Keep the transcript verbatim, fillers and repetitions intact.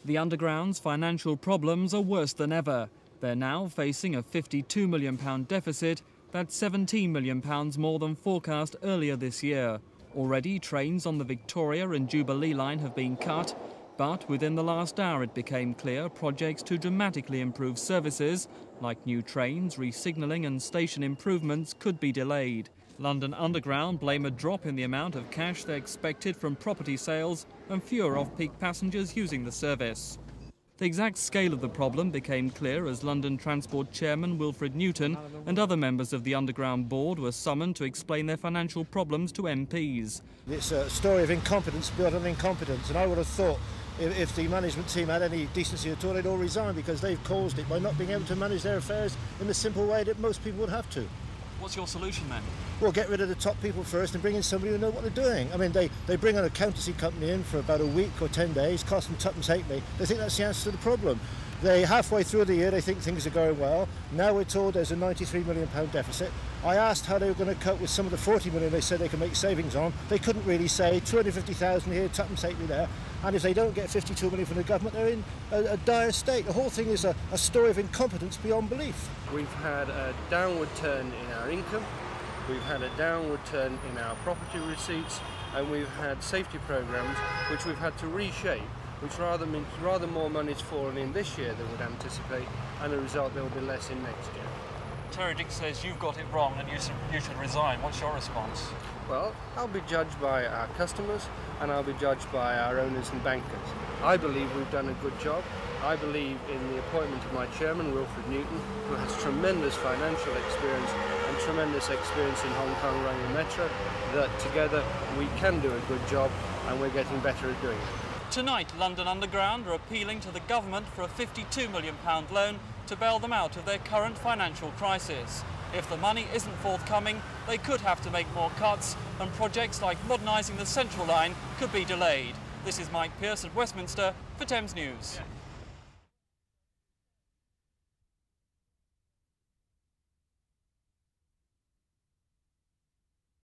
The Underground's financial problems are worse than ever. They're now facing a fifty-two million pounds deficit. That's seventeen million pounds more than forecast earlier this year. Already, trains on the Victoria and Jubilee line have been cut, but within the last hour it became clear projects to dramatically improve services, like new trains, re-signalling and station improvements, could be delayed. London Underground blame a drop in the amount of cash they expected from property sales and fewer off-peak passengers using the service. The exact scale of the problem became clear as London Transport Chairman Wilfred Newton and other members of the Underground board were summoned to explain their financial problems to M Ps. It's a story of incompetence built on incompetence, and I would have thought if, if the management team had any decency at all, they'd all resign, because they've caused it by not being able to manage their affairs in the simple way that most people would have to. What's your solution then? Well, get rid of the top people first and bring in somebody who knows what they're doing. I mean, they, they bring an accountancy company in for about a week or ten days, cost them tuppence halfpenny. They think that's the answer to the problem. They, halfway through the year, they think things are going well. Now we're told there's a ninety-three million pounds deficit. I asked how they were going to cope with some of the forty million they said they can make savings on. They couldn't really say. two hundred fifty thousand here, tuppence halfpenny there. And if they don't get fifty-two million from the government, they're in a, a dire state. The whole thing is a, a story of incompetence beyond belief. We've had a downward turn in our income. We've had a downward turn in our property receipts, and we've had safety programmes which we've had to reshape, which rather means rather more money's fallen in this year than we'd anticipate, and the result there will be less in next year. Terry Dick says you've got it wrong and you should, you should resign. What's your response? Well, I'll be judged by our customers and I'll be judged by our owners and bankers. I believe we've done a good job. I believe in the appointment of my chairman, Wilfred Newton, who has tremendous financial experience and tremendous experience in Hong Kong running the metro, that together we can do a good job, and we're getting better at doing it. Tonight, London Underground are appealing to the government for a fifty-two million pounds loan to bail them out of their current financial crisis. If the money isn't forthcoming, they could have to make more cuts, and projects like modernising the Central Line could be delayed. This is Mike Pearce at Westminster for Thames News.